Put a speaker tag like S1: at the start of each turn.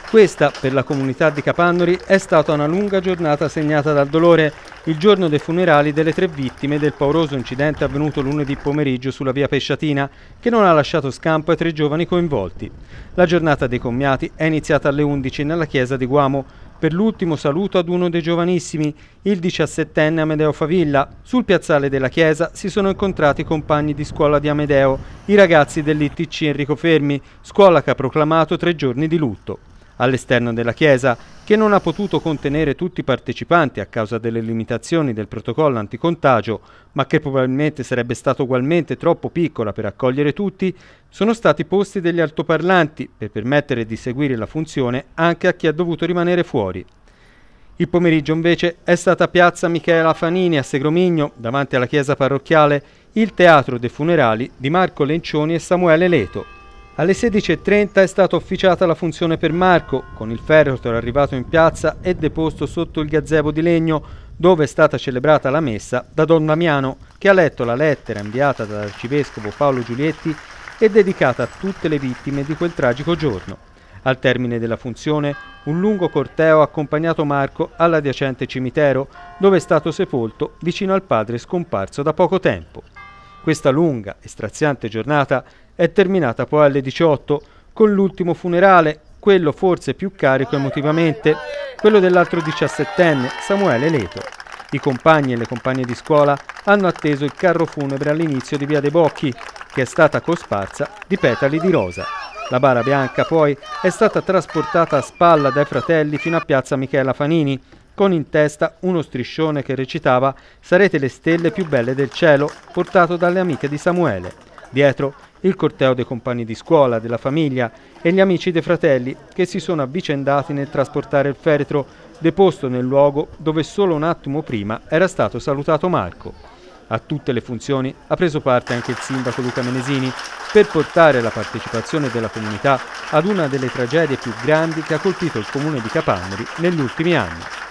S1: Questa, per la comunità di Capannori, è stata una lunga giornata segnata dal dolore, il giorno dei funerali delle 3 vittime del pauroso incidente avvenuto lunedì pomeriggio sulla via Pesciatina, che non ha lasciato scampo ai 3 giovani coinvolti. La giornata dei commiati è iniziata alle 11 nella chiesa di Guamo, per l'ultimo saluto ad uno dei giovanissimi, il 17enne Amedeo Favilla. Sul piazzale della chiesa si sono incontrati i compagni di scuola di Amedeo, i ragazzi dell'ITC Enrico Fermi, scuola che ha proclamato 3 giorni di lutto. All'esterno della chiesa, che non ha potuto contenere tutti i partecipanti a causa delle limitazioni del protocollo anticontagio, ma che probabilmente sarebbe stata ugualmente troppo piccola per accogliere tutti, sono stati posti degli altoparlanti per permettere di seguire la funzione anche a chi ha dovuto rimanere fuori. Il pomeriggio invece è stata piazza Michela Fanini a Segromigno, davanti alla chiesa parrocchiale, il teatro dei funerali di Marco Lencioni e Samuele Leto. Alle 16:30 è stata officiata la funzione per Marco, con il feretro arrivato in piazza e deposto sotto il gazebo di legno, dove è stata celebrata la messa da Don Damiano, che ha letto la lettera inviata dall'arcivescovo Paolo Giulietti e dedicata a tutte le vittime di quel tragico giorno. Al termine della funzione, un lungo corteo ha accompagnato Marco all'adiacente cimitero, dove è stato sepolto vicino al padre scomparso da poco tempo. Questa lunga e straziante giornata è terminata poi alle 18 con l'ultimo funerale, quello forse più carico emotivamente, quello dell'altro 17enne, Samuele Leto. I compagni e le compagne di scuola hanno atteso il carro funebre all'inizio di via dei Bocchi, che è stata cosparsa di petali di rosa. La bara bianca poi è stata trasportata a spalla dai fratelli fino a piazza Michela Fanini, con in testa uno striscione che recitava «Sarete le stelle più belle del cielo», portato dalle amiche di Samuele. Dietro il corteo dei compagni di scuola, della famiglia e gli amici dei fratelli che si sono avvicendati nel trasportare il feretro deposto nel luogo dove solo un attimo prima era stato salutato Marco. A tutte le funzioni ha preso parte anche il sindaco Luca Menesini per portare la partecipazione della comunità ad una delle tragedie più grandi che ha colpito il comune di Capannori negli ultimi anni.